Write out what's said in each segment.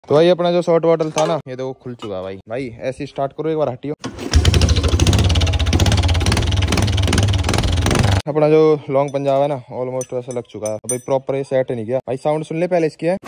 तो भाई अपना जो शॉर्ट बॉटल था ना, ये देखो खुल चुका है भाई। भाई ऐसे स्टार्ट करो, एक बार हटियो। अपना जो लॉन्ग पंजाब है ना, ऑलमोस्ट वैसा लग चुका है भाई। प्रॉपर ये सेट नहीं किया भाई। साउंड सुन ले पहले इसकी है।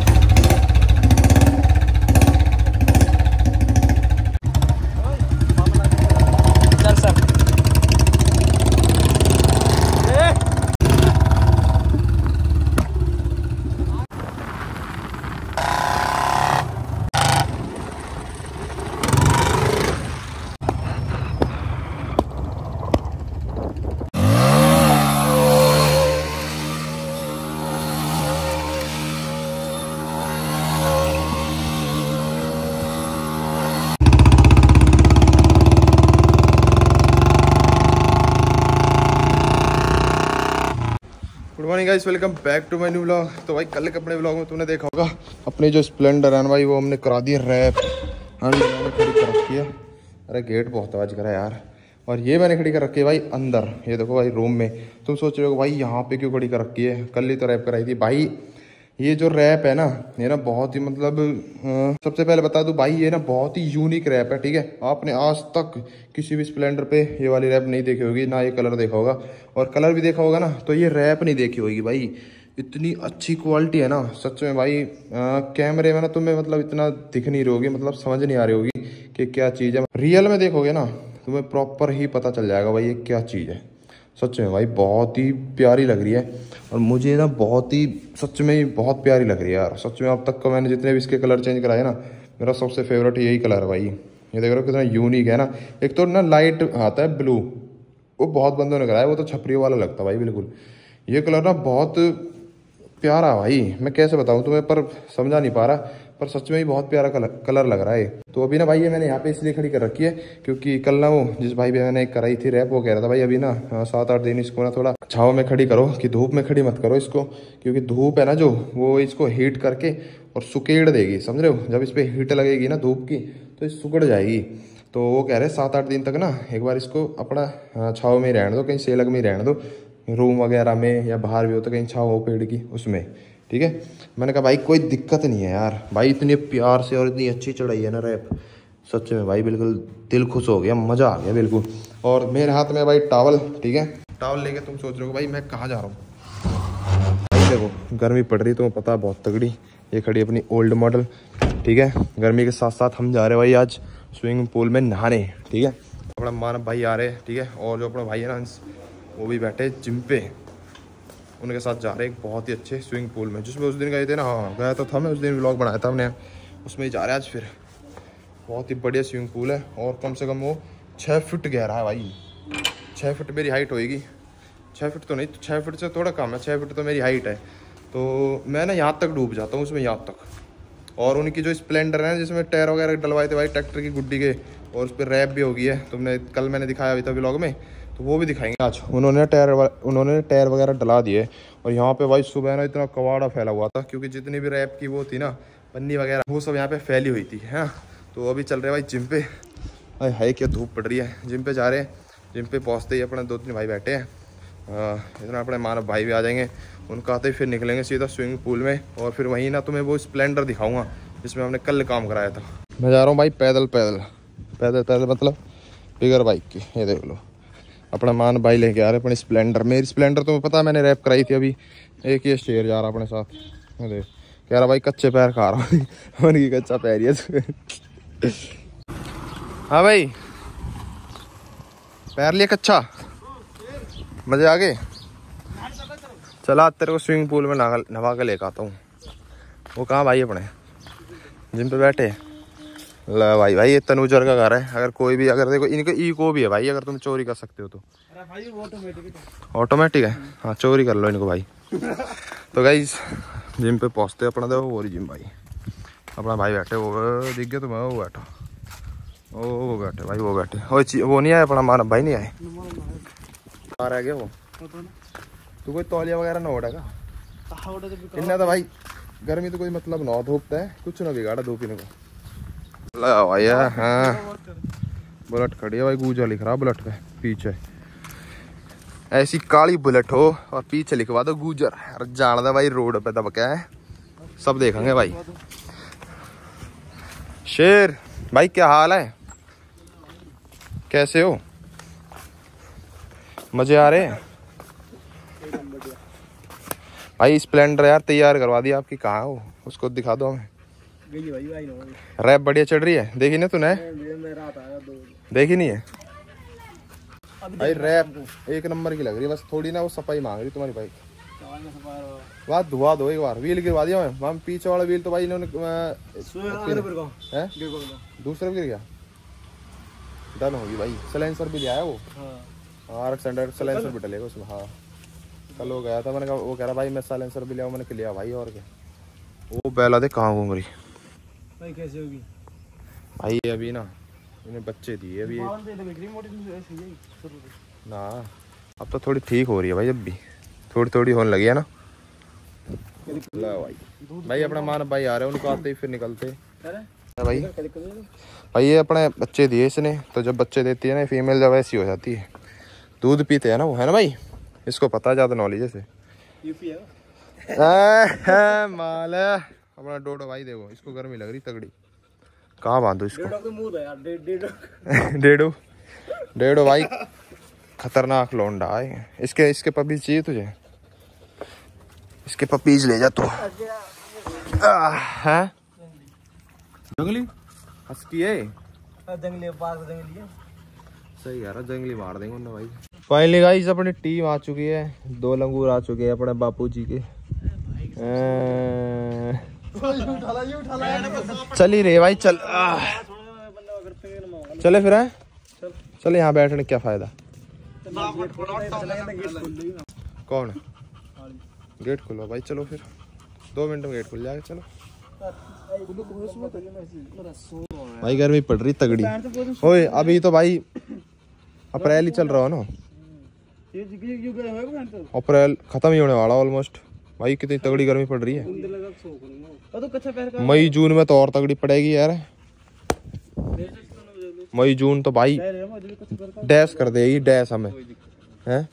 Good morning guys, welcome back to my new vlog. तो भाई कल के अपने व्लॉग में तुमने देखा होगा अपनी जो स्प्लेंडर है ना भाई, वो हमने करा दी रैप। मैंने खड़ी कर रखी है। अरे गेट बहुत आवाज करा यार। और ये मैंने खड़ी कर रखी है भाई अंदर, ये देखो भाई रूम में। तुम सोच रहे हो भाई यहाँ पे क्यों खड़ी कर रखी है, कल ही तो रैप कराई थी भाई। ये जो रैप है ना, ये ना बहुत ही मतलब सबसे पहले बता दूं भाई, ये ना बहुत ही यूनिक रैप है। ठीक है, आपने आज तक किसी भी स्प्लेंडर पे ये वाली रैप नहीं देखी होगी, ना ये कलर देखा होगा। और कलर भी देखा होगा ना, तो ये रैप नहीं देखी होगी भाई। इतनी अच्छी क्वालिटी है ना सच में भाई। कैमरे में ना तुम्हें मतलब इतना दिख नहीं रही होगी, मतलब समझ नहीं आ रही होगी कि क्या चीज़ है। रियल में देखोगे ना तुम्हें प्रॉपर ही पता चल जाएगा भाई ये क्या चीज़ है। सच में भाई बहुत ही प्यारी लग रही है। और मुझे ना बहुत ही सच में ही बहुत प्यारी लग रही है यार। सच में अब तक का मैंने जितने भी इसके कलर चेंज कराए ना, मेरा सबसे फेवरेट यही कलर है भाई। ये देख रहे हो कितना यूनिक है ना। एक तो ना लाइट आता है ब्लू, वो बहुत बंदों ने कराया, वो तो छपरी वाला लगता है भाई बिल्कुल। ये कलर ना बहुत प्यारा भाई, मैं कैसे बताऊँ तुम्हें, पर समझा नहीं पा रहा। पर सच में ही बहुत प्यारा कलर लग रहा है। तो अभी ना भाई ये मैंने यहाँ पे इसलिए खड़ी कर रखी है क्योंकि कल ना वो जिस भाई भी मैंने कराई थी रैप, वो कह रहा था भाई अभी ना 7-8 दिन इसको ना थोड़ा छाव में खड़ी करो, कि धूप में खड़ी मत करो इसको, क्योंकि धूप है ना जो वो इसको हीट करके और सुकेड़ देगी। समझ रहे हो, जब इस पर हीट लगेगी ना धूप की तो ये सुकड़ जाएगी। तो वो कह रहे 7-8 दिन तक ना एक बार इसको अपना छाव में ही रहने दो, कहीं सेलग में ही रहने दो, रूम वगैरह में या बाहर भी हो तो कहीं छाव हो पेड़ की उसमें। ठीक है, मैंने कहा भाई कोई दिक्कत नहीं है यार। भाई इतने प्यार से और इतनी अच्छी चढ़ाई है ना रैप, सच में भाई बिल्कुल दिल खुश हो गया, मज़ा आ गया बिल्कुल। और मेरे हाथ में भाई टावल। ठीक है, टावल लेके तुम सोच रहे हो भाई मैं कहाँ जा रहा हूँ। भाई देखो गर्मी पड़ रही तुम्हें पता है बहुत तगड़ी। ये खड़ी अपनी ओल्ड मॉडल। ठीक है, गर्मी के साथ साथ हम जा रहे हैं भाई आज स्विमिंग पूल में नहाने। ठीक है, अपना मानव भाई आ रहे हैं। ठीक है, और जो अपना भाई है ना वो भी बैठे जिम पे, उनके साथ जा रहे हैं एक बहुत ही अच्छे स्विमिंग पूल में, जिसमें उस दिन गए थे ना। हाँ गया तो था मैं, उस दिन व्लॉग बनाया था हमने, उसमें ही जा रहे हैं आज फिर। बहुत ही बढ़िया स्विमिंग पूल है और कम से कम वो 6 फीट गहरा है भाई। 6 फीट मेरी हाइट होएगी। 6 फीट तो नहीं, 6 फीट से थोड़ा कम है, 6 फीट तो मेरी हाइट है। तो मैं ना यहाँ तक डूब जाता हूँ उसमें, यहाँ तक। और उनकी जो स्प्लेंडर है जिसमें टायर वगैरह डलवाए थे भाई ट्रैक्टर की गुड्डी के, और उस पर रैप भी हो गई है। तुमने कल मैंने दिखाया अभी था व्लॉग में, तो वो भी दिखाएंगे आज। उन्होंने टायर वगैरह डला दिए। और यहाँ पे भाई सुबह ना इतना कबाड़ा फैला हुआ था, क्योंकि जितनी भी रैप की वो थी ना पन्नी वगैरह, वो सब यहाँ पे फैली हुई थी है। तो अभी चल रहे भाई जिम पे। अरे हाय क्या धूप पड़ रही है। जिम पे जा रहे हैं। जिम पे पहुँचते ही अपने 2-3 भाई बैठे हैं, इतना अपने मानव भाई भी आ जाएंगे। उनका आते ही फिर निकलेंगे सीधा स्विमिंग पूल में। और फिर वहीं ना तुम्हें वो स्प्लेंडर दिखाऊंगा जिसमें हमने कल काम कराया था। मैं जा रहा हूँ भाई पैदल पैदल पैदल पैदल, मतलब बिगर बाइक की। ये देख लो अपना मान भाई लेके आ रहे अपनी स्प्लेंडर। मेरी स्प्लेंडर तुम्हें पता है मैंने रैप कराई थी अभी। एक ये शेर जा रहा अपने साथ, देख कह रहा भाई कच्चे पैर खा रहा हूँ। उनकी कच्चा पैर ही है। हाँ भाई पैर लिए कच्चा, मजे आ गए। चला तेरे को स्विमिंग पूल में नहा के लेकर आता हूँ। वो कहाँ भाई अपने जिम पे बैठे। ला भाई भाई ये तनुजर का घर है। अगर कोई भी अगर देखो इनके इको भी है भाई, अगर तुम चोरी कर सकते हो तो। ऑटोमेटिक है, हाँ चोरी कर लो इनको भाई। तो गाइस जिम पे पहुँचते अपना, देखो वो जिम भाई अपना भाई बैठे, वो दिख गया तुम्हें, वो बैठा, वो बैठे भाई, वो बैठे। वो नहीं आया अपना मानव भाई, नहीं आए आ रह गया वो। तू कोई तौलिया वगैरह ना उड़ेगा इन्ना तो भाई। गर्मी तो कोई मतलब ना धूपता है, कुछ ना बिगाड़ा धूप इन्हें को। भाई हाँ बुलेट खड़ी है भाई, गूजा लिख रहा बुलेट पे पीछे। ऐसी काली बुलेट हो और पीछे लिखवा दो गूजर। जान दे भाई रोड पे दब क्या है, सब देखेंगे भाई। शेर भाई क्या हाल है, कैसे हो, मजे आ रहे हैं भाई। स्प्लेंडर यार तैयार करवा दी आपकी, कहाँ हो उसको दिखा दो हमें। रैप बढ़िया चढ़ रही है, देखी ना तूने? देखी नहीं है भाई, रैप एक नंबर की लग रही है, बस थोड़ी ना वो सफाई मांग रही तुम्हारी बाइक। बात धुआ दो एक बार, व्हील गिरवा दिया मैं वहाँ पीछे वाला व्हील तो भाई इन्होंने दूसरा गिर गया, डन होगी भाई। सलेंसर भी लिया है वो, हाँ सलेंसर भी डलेगा उसमें। हाँ कल वो गया था, मैंने कहा, वो कह रहा भाई मैं साइलेंसर भी लिया, मैंने लिया भाई। और क्या वो बैला दे कहाँ घूम रही भाई, कैसे होगी भाई? अभी ना इन्हें बच्चे दिए अभी ना, अब तो थोड़ी ठीक हो रही है भाई, अब भी थोड़ी थोड़ी होने लगी है ना। ला भाई अपना मानव भाई आ रहे हैं, उनको आते ही फिर निकलते भाई। भाई ये अपने बच्चे दिए इसने, तो जब बच्चे देती है ना फीमेल, जब ऐसी हो जाती है, दूध पीते हैं ना वो, है ना भाई? इसको पता है ज्यादा नॉलेज है। माल है अपना डोडो भाई, देखो इसको गर्मी लग रही तगड़ी, कहाँ बांधो इसको? डेडो डेडो भाई खतरनाक लौंडा है। इसके पपीज चाहिए तुझे? इसके पपीज ले जा तू। है जंगली हस्की है, जंगली है। सही यार, जंगली मार देंगे उन्हें भाई। फाइनली गाइस अपनी टीम आ चुकी है, 2 लंगूर आ चुके हैं अपने बापू जी के। चल ही रहे भाई, चल चले फिर है, चले यहाँ बैठने क्या फायदा। कौन गेट खोलो भाई, चलो फिर 2 मिनट में गेट खुल जाएगा। चलो भाई गर्मी पड़ रही तगड़ी। ओए अभी तो भाई अप्रैल ही चल रहा हो ना, अप्रैल खत्म ही होने वाला ऑलमोस्ट भाई। कितनी तगड़ी गर्मी पड़ रही है। मई जून में तो और तगड़ी पड़ेगी यार। मई जून तो भाई डैश कर देगी, डैश हमें हैं।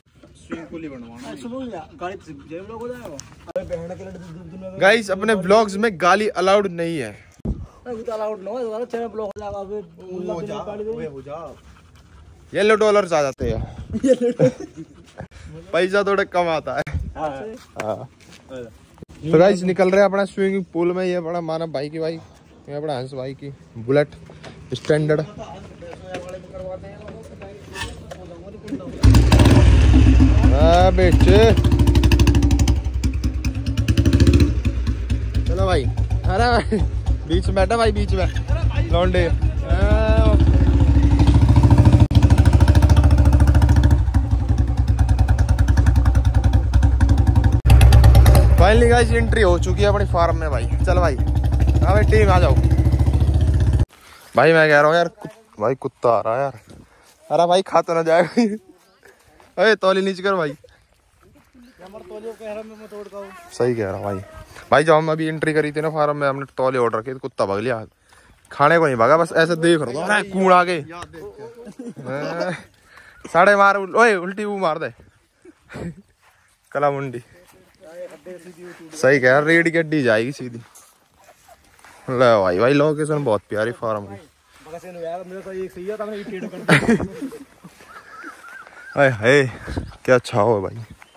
गाइस अपने व्लॉग्स में गाली अलाउड नहीं है। येलो डॉलर्स आ जाते हैं पैसा थोड़ा कम आता है। तो गाइस निकल रहे हैं अपना स्विमिंग पूल में। ये बड़ा मानव भाई की बाइक, ये बड़ा हंस भाई की बुलेट स्टैंडर्ड। बेटे चलो भाई, अरे भाई बीच में बैठा भाई, बीच में लौंडे। फाइनली गाइस एंट्री हो चुकी है अपनी फार्म में भाई। चल भाई, हाँ भाई टीम आ जाओ भाई। मैं कह रहा हूँ यार भाई कुत्ता आ रहा है यार। अरे भाई खा तो ना जाएगा। अरे तौली नीचे कर भाई। सही कह रहा भाई। भाई जब हम अभी एंट्री करी थी ना फार्म में, हमने तौले ऑर्डर किए, कुत्ता भाग लिया। खाने को नहीं भागा, बस ऐसे देख रहा था कूड़ आगे साढ़े मार। ओए उल्टी वो मार दे कला मुंडी। सही कह रहा, रेड की अड्डी जाएगी सीधी। ले भाई, भाई लोकेशन बहुत प्यारी फार्म की। हाय क्या अच्छा हो भाई।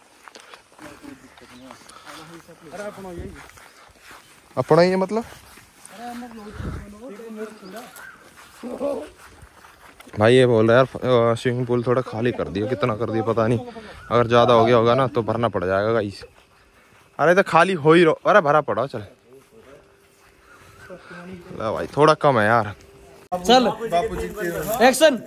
अपना ही है मतलब भाई। ये बोल रहा यार स्विमिंग पूल थोड़ा खाली कर दिया, कितना कर दिया पता नहीं। अगर ज्यादा हो गया होगा ना तो भरना पड़ जाएगा गाइस। अरे तो खाली हो ही रहो, अरे भरा पड़ा। चल ला भाई, थोड़ा कम है यार। चल एक्शन।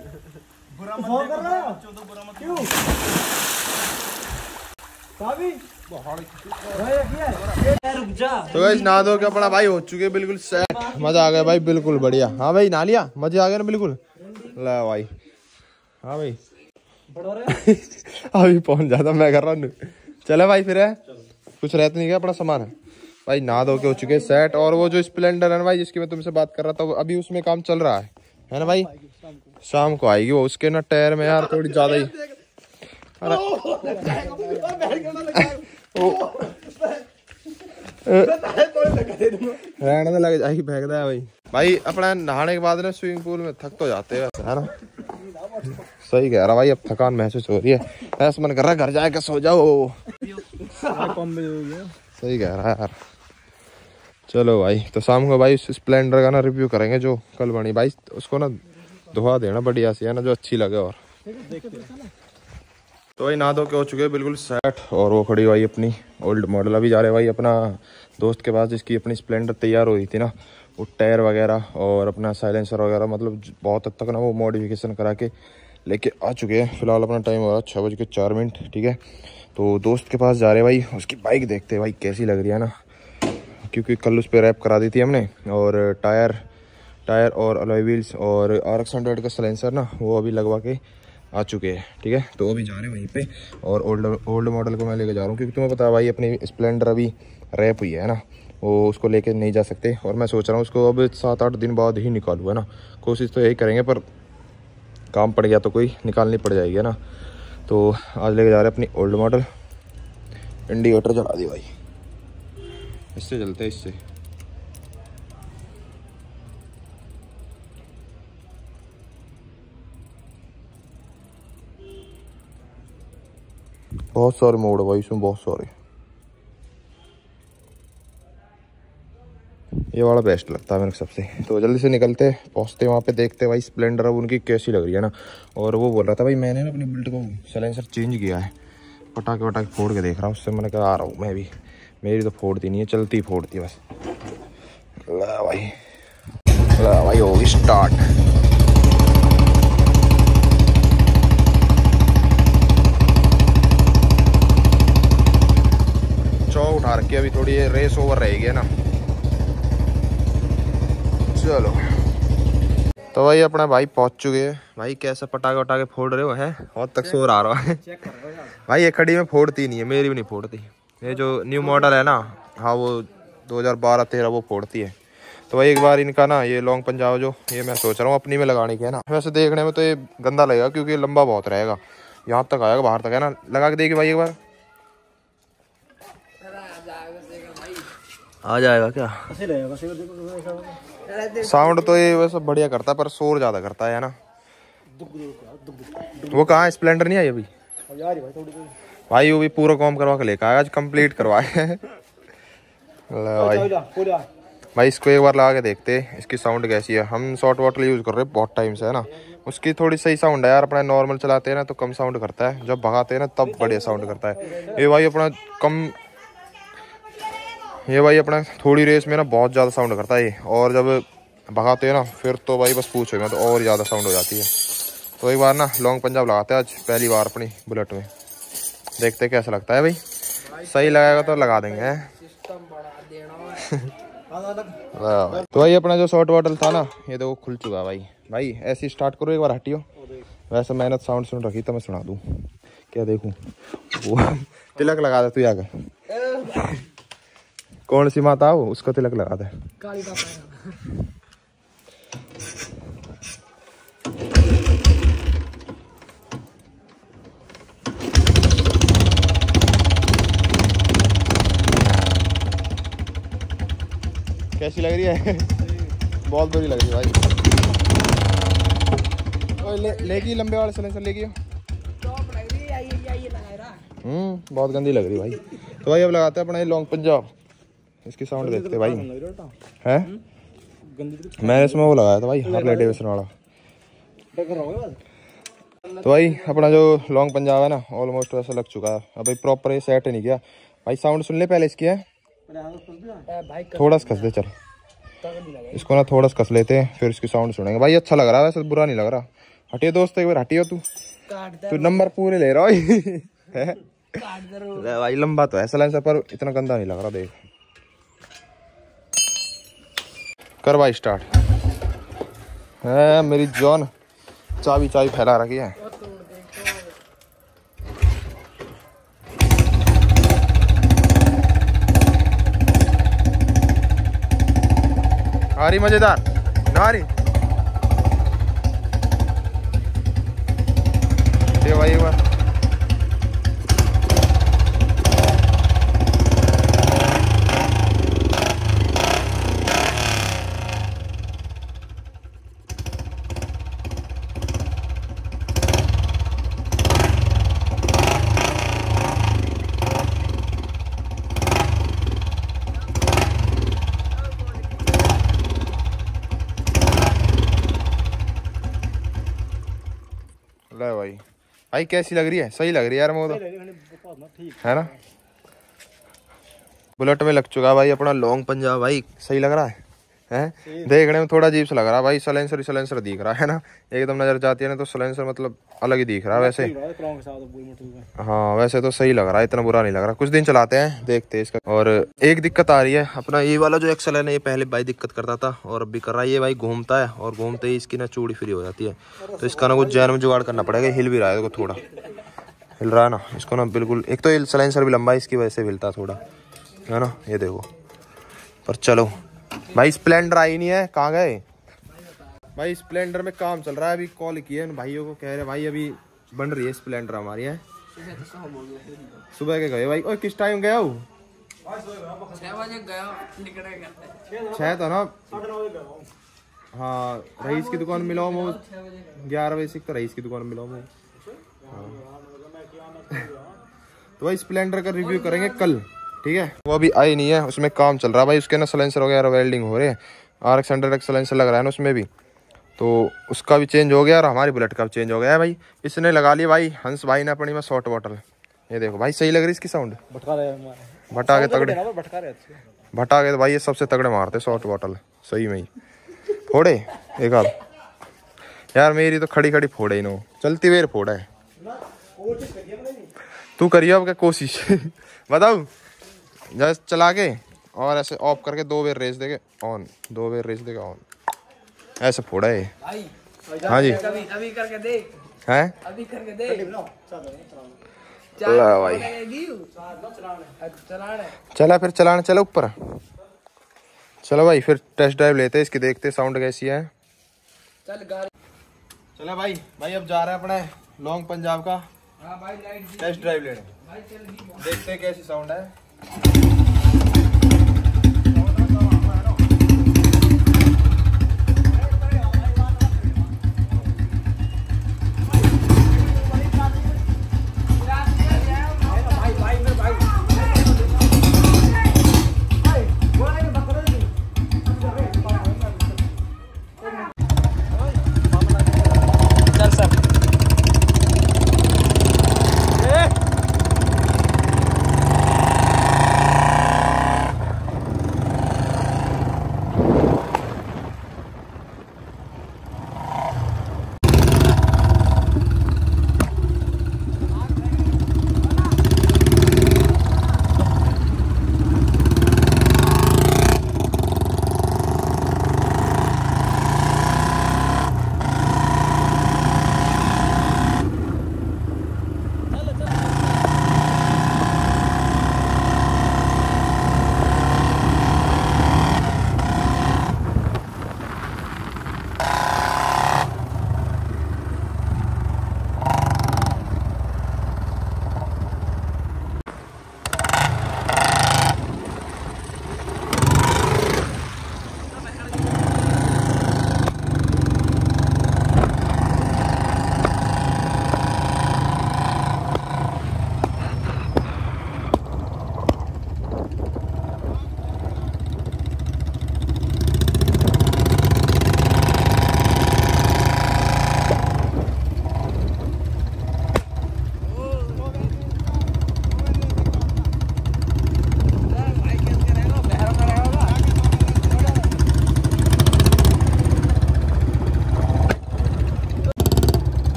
तो गाइस नहा धो के अपना भाई हो चुके बिल्कुल सेट। मजा आ गया भाई, बिल्कुल बढ़िया। हाँ भाई नहा लिया, मजा आ गया ना बिल्कुल। ला भाई, हाँ भाई अभी पहुंच जाता मैं कर रहा हूँ। चले भाई फिर है, कुछ रहता नहीं क्या अपना सामान है भाई। नहा धो के हो चुके सेट। और वो जो स्प्लेंडर है ना भाई, जिसकी मैं तुमसे बात कर रहा था, वो अभी उसमें काम चल रहा है ना भाई। शाम को आएगी वो। उसके ना टायर में यार थोड़ी ज्यादा ही रहने लग जाएगी, फेंक दे भाई। भाई अपना नहाने के बाद ना स्विमिंग पूल में थक तो जाते हैं है ना। सही कह रहा भाई, अब थकान महसूस हो रही है, ऐसा मन कर रहा है घर जाके सो जाओ। सही कह रहा है यार। चलो भाई, तो शाम को भाई स्प्लेंडर का ना रिव्यू करेंगे जो कल बनी भाई, उसको ना धुआ देना बढ़िया सी है ना, जो अच्छी लगे। और तो भाई नहा धो के हो चुके हैं बिल्कुल सेट, और वो खड़ी भाई अपनी ओल्ड मॉडल। अभी जा रहे भाई अपना दोस्त के पास जिसकी अपनी स्प्लेंडर तैयार हो रही थी ना, वो टायर वगैरह और अपना साइलेंसर वगैरह मतलब बहुत हद तक ना वो मॉडिफिकेशन करा के लेके आ चुके हैं। फिलहाल अपना टाइम हो रहा है 6:04। ठीक है, तो दोस्त के पास जा रहे भाई, उसकी बाइक देखते हैं भाई कैसी लग रही है ना, क्योंकि कल उस पर रैप करा दी थी हमने। और टायर और अलॉय व्हील्स और RX 100 का साइलेंसर ना वो अभी लगवा के आ चुके हैं। ठीक है, तो अभी जा रहे हैं वहीं पे। और ओल्ड मॉडल को मैं लेके जा रहा हूँ, क्योंकि तुम्हें पता है भाई अपनी स्प्लेंडर अभी रैप हुई है ना, वो उसको लेके नहीं जा सकते। और मैं सोच रहा हूँ उसको अब 7-8 दिन बाद ही निकालूँ है ना। कोशिश तो यही करेंगे, पर काम पड़ गया तो कोई निकालनी पड़ जाएगी है ना। तो आज लेके जा रहे हैं अपनी ओल्ड मॉडल। इंडिकेटर चला दी भाई, इससे चलते हैं, इससे। बहुत सारे मोड है भाई इसमें, बहुत सारे। ये वाला बेस्ट लगता है मेरे को सबसे। तो जल्दी से निकलते, पहुंचते वहाँ पे, देखते भाई स्प्लेंडर अब उनकी कैसी लग रही है ना। और वो बोल रहा था भाई मैंने ना अपनी बुलेट को साइलेंसर चेंज किया है, पटाखे फोड़ के देख रहा हूँ। उससे मैंने कहा आ रहा हूँ मैं भी, मेरी तो फोड़ती नहीं है, चलती फोड़ती है बस। ला भाई होगी स्टार्ट। उठा रखी अभी, थोड़ी रेस ओवर रहेगी ना। चलो तो भाई अपना भाई पहुंच चुके हैं भाई। कैसे पटाखे फोड़ रहे हो हैं, बहुत तक शोर आ रहा है भाई। ये खड़ी में फोड़ती नहीं है, मेरी भी नहीं फोड़ती। ये जो न्यू मॉडल है ना, हाँ वो 2012-13 वो फोड़ती है। तो भाई एक बार इनका ना ये लॉन्ग पंजाब जो ये मैं सोच रहा हूँ अपनी में लगाने की है ना। वैसे देखने में तो ये गंदा लगेगा क्योंकि लंबा बहुत रहेगा, यहाँ तक आएगा बाहर तक है ना। लगा के देखिए भाई एक बार, आ जाएगा क्या? साउंड तो ये वैसे बढ़िया करता है, पर शोर ज्यादा करता है ना। वो कहाँ है? स्प्लेंडर नहीं आई अभी भाई? वो भी पूरा काम करवा के लेकर आया आज, कंप्लीट करवाए भाई। इसको एक बार लगा के देखते इसकी साउंड कैसी है। हम शॉर्ट वाटर यूज कर रहे हैं बहुत टाइम से है ना, उसकी थोड़ी सही साउंड है यार। अपना नॉर्मल चलाते हैं ना तो कम साउंड करता है, जब भगाते हैं ना तब बढ़िया साउंड करता है। ये भाई अपना ये भाई अपना थोड़ी रेस में ना बहुत ज़्यादा साउंड करता है ये, और जब भगाते हैं ना फिर तो भाई बस पूछो मत, तो और ज़्यादा साउंड हो जाती है। तो एक बार ना लॉन्ग पंजाब लगाते हैं आज, पहली बार अपनी बुलेट में, देखते हैं कैसा लगता है भाई। सही लगेगा तो लगा देंगे तो भाई अपना जो शॉर्ट बॉटल था ना ये देखो खुल चुका भाई। भाई ऐसे स्टार्ट करो, एक बार हटियो। वैसे मेहनत साउंड सुन रखी तो मैं सुना दूँ क्या? देखूँ वो तिलक लगा दे तू आकर। कौन सी माता हो उसका तिलक लगा दे। कैसी लग रही है? बहुत बुरी लग रही है भाई। लेगी लंबे वाले सिलेंसर लेगी। बहुत गंदी लग रही भाई। तो भाई अब लगाते हैं अपना ये लॉन्ग पंजाब, इसकी साउंड देखते भाई है। मैंने इसमें वो लगाया था भाई हार्ले डेविडसन वाला। तो भाई अपना जो लॉन्ग पंजाब है ना ऑलमोस्ट वैसा लग चुका है। अभी प्रॉपर ये सेट नहीं किया भाई। साउंड सुन ले पहले इसकी है, थोड़ा सा कस दे चल इसको ना, थोड़ा सा कस लेते हैं फिर इसकी साउंड सुनेंगे भाई। अच्छा लग रहा है वैसे, बुरा नहीं लग रहा। हटियो दोस्त एक बार हटियो, तू नंबर पूरे ले रहा है भाई। लंबा तो है साइलेंसर पर इतना गंदा नहीं लग रहा। देख कर भाई स्टार्ट है मेरी जॉन। चाबी फैला रखी है। हारी मजेदार नारी दे भाई एक बार। ले भाई, भाई कैसी लग रही है? सही लग रही है यार वो तो, है ना। बुलेट में लग चुका भाई अपना लॉन्ग पंजा भाई, सही लग रहा है हैं? देखने में थोड़ा अजीब सा लग रहा है भाई, सलेंसर दिख रहा है ना, एकदम नजर जाती है ना तो सलेंसर मतलब अलग ही दिख रहा है वैसे। हाँ वैसे तो सही लग रहा है, इतना बुरा नहीं लग रहा। कुछ दिन चलाते हैं, देखते हैं इसका। और एक दिक्कत आ रही है, अपना ये वाला जो एक्सल है ना, ये पहले भाई दिक्कत करता था और अब भी कर रहा है। ये भाई घूमता है और घूमते ही इसकी ना चूड़ी फ्री हो जाती है, तो इसका ना कुछ जैन में जुगाड़ करना पड़ेगा। हिल भी रहा है, देखो थोड़ा हिल रहा है ना इसको ना, बिल्कुल। एक तो ये सलेंसर भी लंबा है, इसकी वजह से हिलता है थोड़ा, है ना, ये देखो। पर चलो भाई, स्प्लेंडर आई नहीं है, कहाँ गए भाई? स्प्लेंडर में काम चल रहा है, अभी कॉल किए भाइयों को, कह रहे भाई अभी बन रही है स्प्लेंडर हमारी है। सुबह के गए भाई। और किस टाइम गया हूँ? 6 बजे गया, 6 था ना। हाँ रईस की दुकान मिला हूँ 11 बजे से, तो रईस की दुकान मिला हूँ। तो भाई स्प्लेंडर का रिव्यू करेंगे कल, ठीक है। वो अभी आई नहीं है, उसमें काम चल रहा है भाई, उसके ना सलेंसर वगैरह वेल्डिंग हो रहे हैं। RX 100 सलेंसर लग रहा है ना उसमें भी, तो उसका भी चेंज हो गया और हमारी बुलेट का भी चेंज हो गया है भाई। इसने लगा लिया भाई, हंस भाई ने अपनी में शॉर्ट बॉटल। ये देखो भाई, सही लग रही है इसकी साउंड, भटा के तगड़े, भटा के तो भाई ये सबसे तगड़े मारते शॉर्ट बॉटल, सही में ही फोड़े एक आध यार। मेरी तो खड़ी खड़ी फोड़े ही नो, चलती हुए फोड़ा है। तू करिए अब क्या कोशिश बताऊ, जस्ट चला के और ऐसे ऑफ करके 2 बार रेस देके ऑन, 2 बार रेस देके ऑन, ऐसे फोड़ा है। हाँ जी अभी करके दे, हैं अभी करके दे भाई। चला फिर चलाने चलो ऊपर, चलो भाई फिर टेस्ट ड्राइव लेते हैं इसकी, देखते साउंड कैसी है। चलो भाई, अब जा रहे हैं अपने लॉन्ग पंजाब का टेस्ट ड्राइव लेने, देखते हैं कैसी साउंड है।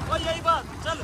यही बात चल।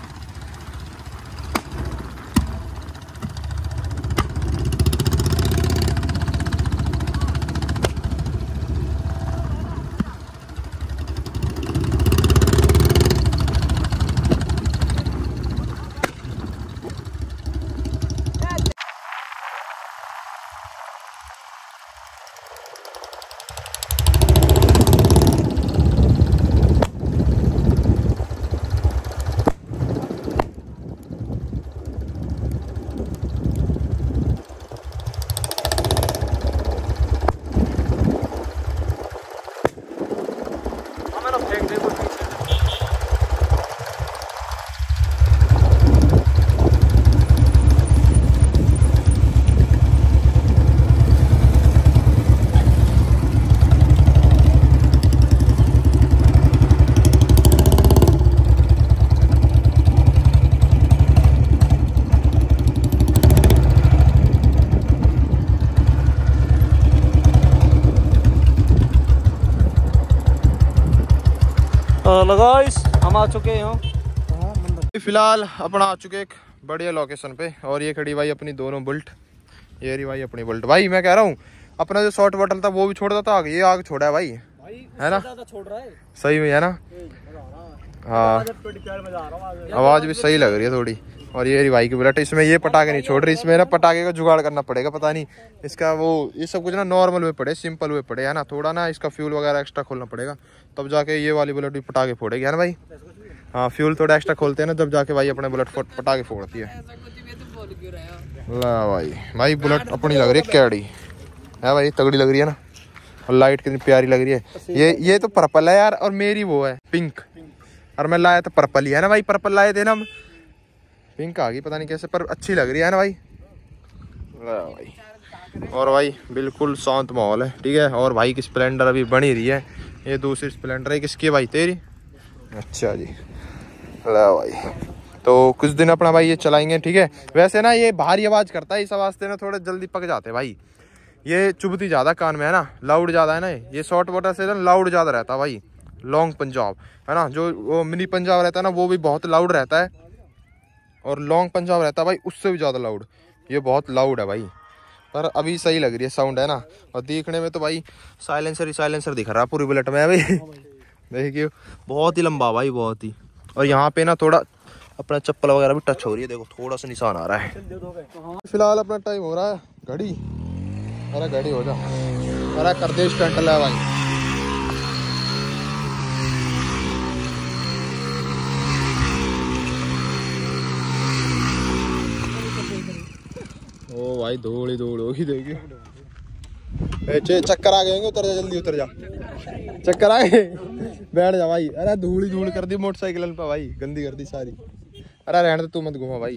गाइस हम आ चुके हैं फिलहाल अपना आ चुके एक बढ़िया लोकेशन पे। और ये खड़ी भाई अपनी दोनों बुल्ट, ये रही भाई अपनी बुल्ट। भाई मैं कह रहा हूँ अपना जो शॉर्ट बटन था वो भी छोड़ था, आगे ये आग छोड़ा है भाई, है ना? छोड़ रहा है सही में है ना? हाँ आवाज भी सही लग रही है थोड़ी। और ये रही भाई की बुलेट, इसमें ये पटाखे नहीं छोड़ रही, इसमें ना पटाखे का जुगाड़ करना पड़ेगा। पता नहीं इसका वो ये सब कुछ ना नॉर्मल में पड़े, सिंपल में पड़े, है ना? थोड़ा ना इसका फ्यूल वगैरह एक्स्ट्रा खोलना पड़ेगा, तब जाके ये वाली बुलेट भी पटाखे फोड़ेगी, है ना भाई? हाँ फ्यूल थोड़ा एक्स्ट्रा खोलते हैं ना, जब जाके भाई अपने बुलेट पटाखे फोड़ती है। ला भाई भाई बुलेट अपनी लग रही है कैडी, है भाई? तगड़ी लग रही है ना? और लाइट कितनी प्यारी लग रही है। ये तो पर्पल है यार, और मेरी वो है पिंक, और मैं लाया तो पर्पल ही, है ना भाई? पर्पल लाए थे ना हम, पिंक आ गई पता नहीं कैसे, पर अच्छी लग रही है ना भाई? भाई और भाई बिल्कुल शांत माहौल है, ठीक है। और भाई की स्प्लेंडर अभी बनी रही है, ये दूसरी स्प्लेंडर है। किसकी भाई? तेरी? अच्छा जी। ला भाई तो कुछ दिन अपना भाई ये चलाएंगे, ठीक है। वैसे ना ये भारी आवाज करता है, इस आवाज से ना थोड़े जल्दी पक जाते हैं भाई, ये चुभती ज्यादा कान में, है ना? लाउड ज्यादा है ना, ये शॉर्ट वाटर से ना लाउड ज्यादा रहता है भाई। लॉन्ग पंजाब है ना, जो वो मिनी पंजाब रहता है ना, वो भी बहुत लाउड रहता है, और लॉन्ग पंजाब रहता है भाई उससे भी ज्यादा लाउड। ये बहुत लाउड है भाई, पर अभी सही लग रही है साउंड, है ना? और देखने में तो भाई साइलेंसर ही साइलेंसर दिख रहा है पूरी बुलेट में अभी। देखिए बहुत ही लंबा भाई, बहुत ही। और यहाँ पे ना थोड़ा अपना चप्पल वगैरह भी टच हो रही है, देखो थोड़ा सा निशान आ रहा है। फिलहाल अपना टाइम हो रहा है घड़ी, अरे घड़ी हो जा, अरे कर दे स्टंट है भाई। ओ भाई धूल ही धूल होगी, देखिए चक्कर आ गए, उतर जा जल्दी, उतर जा, चक्कर आ गए, बैठ जा भाई। अरे धूल ही धूल कर दी मोटरसाइकिल पे भाई, गंदी कर दी सारी। अरे रहने दे, तू मत घुमा भाई।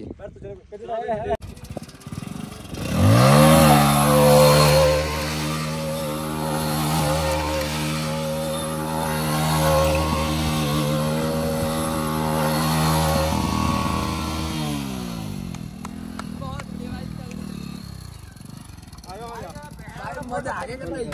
मजा आ गया।